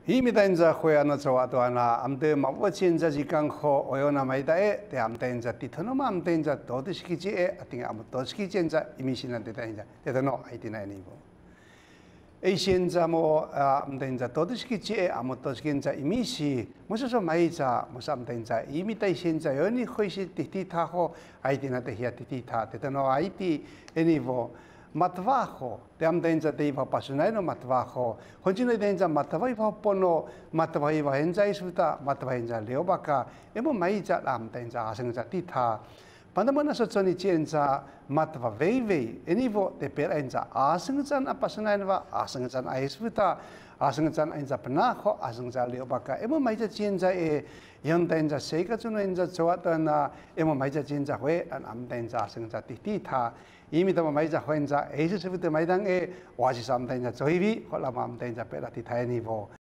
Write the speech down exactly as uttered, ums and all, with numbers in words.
Himita inza khoyana chawatwana amte mawachinza jikangkho oyona maida e te amte inza tithanoma amte inza todishkiji e atinga am toshkiji inza imishinan te inza tetano aitina enibo eishenza mo amte inza todishkiji e am toshkinza imishi musoso maiza musamte inza imita ishenza yoni khoishi titita ho aitina te hia titita tetano aiti enibo matvaho te am denza te iwa pasunai no matvaho honjino denza matva iwa pono matva iwa enza isuta matva enza leobaka emo maiza am denza asengza tita pandamana so tsoni chenza matva veive enivo te per enza asengza na pasunai no asengza aisuta asengza enza penaho asengza leobaka emo maiza chenza e yon denza seika tsuno enza chawatana emo maiza chenza hwe an am denza asengza tita 이미 더 많이 잡고 이제 에이스부터 많이 당에 와시 삼단자 저희비 홀라맘 단자 빼라티 타이니보